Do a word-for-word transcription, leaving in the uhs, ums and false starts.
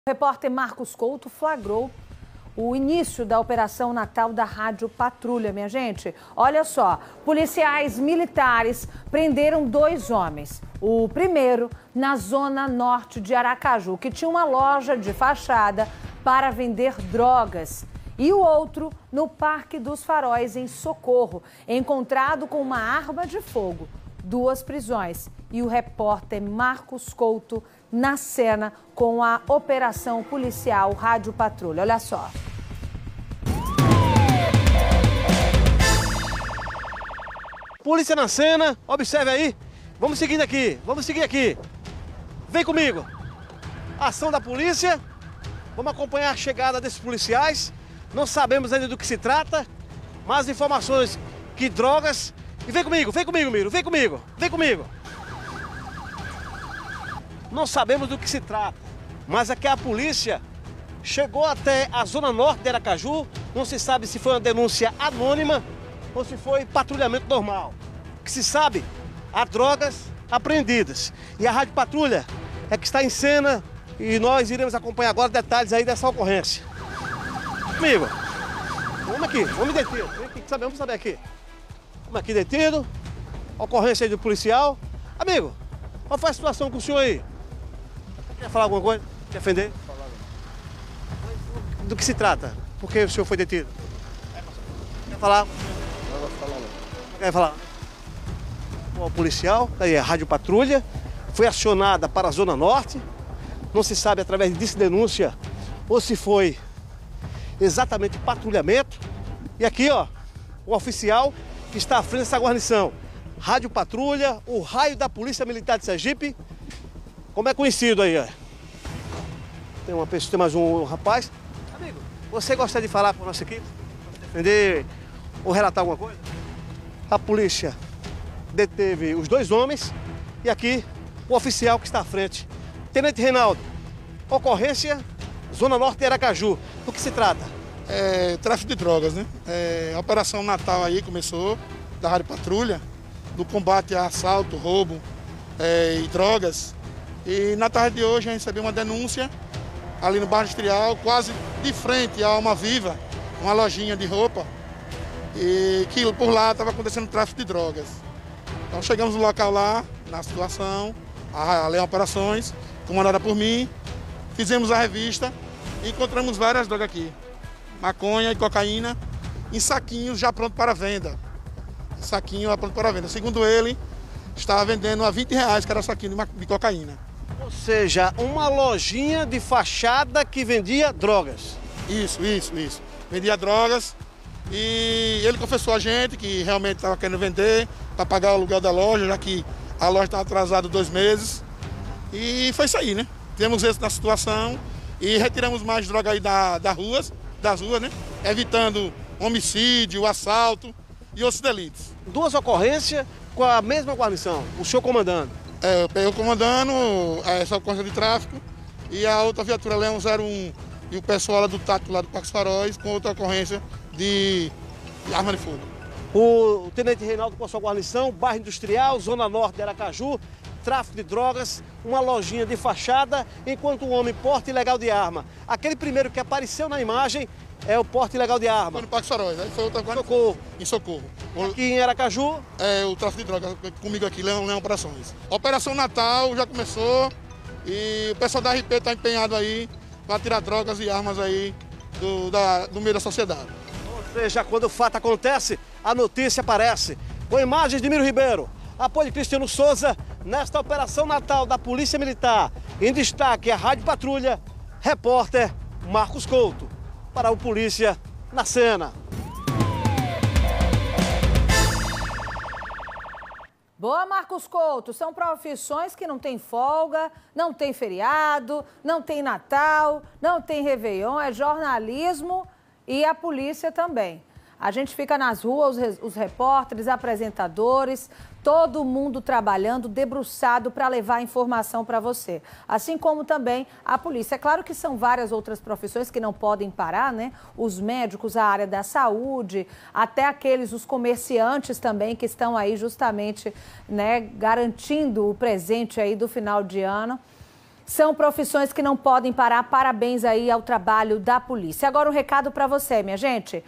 O repórter Marcos Couto flagrou o início da Operação Natal da Rádio Patrulha, minha gente. Olha só, policiais militares prenderam dois homens. O primeiro na zona norte de Aracaju, que tinha uma loja de fachada para vender drogas. E o outro no Parque dos Faróis, em Socorro, encontrado com uma arma de fogo. Duas prisões. E o repórter Marcos Couto na cena com a operação policial Rádio Patrulha. Olha só. Polícia na cena, observe aí. Vamos seguindo aqui, vamos seguir aqui. Vem comigo. Ação da polícia. Vamos acompanhar a chegada desses policiais. Não sabemos ainda do que se trata. Mais informações que drogas. E vem comigo, vem comigo, Miro, vem comigo, vem comigo. Não sabemos do que se trata, mas aqui a polícia chegou até a zona norte de Aracaju. Não se sabe se foi uma denúncia anônima ou se foi patrulhamento normal. O que se sabe, há drogas apreendidas. E a Rádio Patrulha é que está em cena e nós iremos acompanhar agora detalhes aí dessa ocorrência. Amigo, vamos aqui, vamos deter. Vamos saber aqui. Vamos aqui detido, ocorrência aí do policial. Amigo, qual foi a situação com o senhor aí? Quer falar alguma coisa? Quer defender? Do que se trata? Por que o senhor foi detido? Quer falar? Não quer falar? O policial, aí a Rádio Patrulha, foi acionada para a Zona Norte. Não se sabe através disso denúncia ou se foi exatamente patrulhamento. E aqui, ó, o oficial que está à frente dessa guarnição. Rádio Patrulha, o raio da Polícia Militar de Sergipe. Como é conhecido aí, ó. Tem uma pessoa, tem mais um rapaz. Amigo, você gostaria de falar com a nossa equipe? Defender ou relatar alguma coisa? A polícia deteve os dois homens e aqui o oficial que está à frente. Tenente Reinaldo, ocorrência, Zona Norte de Aracaju. Do que se trata? É, tráfico de drogas, né? É, a Operação Natal aí começou, da Rádio Patrulha, do combate a assalto, roubo é, e drogas. E na tarde de hoje a gente recebeu uma denúncia ali no bairro Industrial, quase de frente à Alma Viva, uma lojinha de roupa, e que por lá estava acontecendo tráfico de drogas. Então chegamos no local lá, na situação, a Leão Operações, comandada por mim, fizemos a revista e encontramos várias drogas aqui. Maconha e cocaína em saquinhos já pronto para venda. Saquinho já pronto para venda. Segundo ele, estava vendendo a vinte reais cada saquinho de cocaína. Ou seja, uma lojinha de fachada que vendia drogas. Isso, isso, isso. Vendia drogas e ele confessou a gente que realmente estava querendo vender para pagar o aluguel da loja, já que a loja estava atrasada dois meses. E foi isso aí, né? Temos esse na situação e retiramos mais droga aí da, da ruas, das ruas, né? Evitando homicídio, assalto e outros delitos. Duas ocorrências com a mesma guarnição, o senhor comandando. É, eu comandando essa ocorrência de tráfico e a outra viatura Leão zero um e o pessoal lá do tático lá do Parque dos Faróis com outra ocorrência de, de arma de fogo. O Tenente Reinaldo com a sua guarnição, bairro Industrial, Zona Norte de Aracaju, tráfico de drogas, uma lojinha de fachada, enquanto o homem porte ilegal de arma. Aquele primeiro que apareceu na imagem é o porte ilegal de arma. Foi no Parque dos Faróis, aí foi outra guarnição. Socorro. Em Socorro. Aqui em Aracaju? É o tráfico de drogas, comigo aqui, Leão, Leão Operações. Operação Natal já começou e o pessoal da R P está empenhado aí para tirar drogas e armas aí do, da, do meio da sociedade. Ou seja, quando o fato acontece, a notícia aparece. Com imagens de Miro Ribeiro, apoio de Cristiano Souza, nesta Operação Natal da Polícia Militar. Em destaque a Rádio Patrulha, repórter Marcos Couto. Para o Polícia na cena. Boa, Marcos Couto. São profissões que não tem folga, não tem feriado, não tem Natal, não tem Réveillon, é jornalismo e a polícia também. A gente fica nas ruas, os, os repórteres, apresentadores, todo mundo trabalhando, debruçado para levar informação para você. Assim como também a polícia. É claro que são várias outras profissões que não podem parar, né? Os médicos, a área da saúde, até aqueles, os comerciantes também, que estão aí justamente, né, garantindo o presente aí do final de ano. São profissões que não podem parar. Parabéns aí ao trabalho da polícia. Agora um recado para você, minha gente.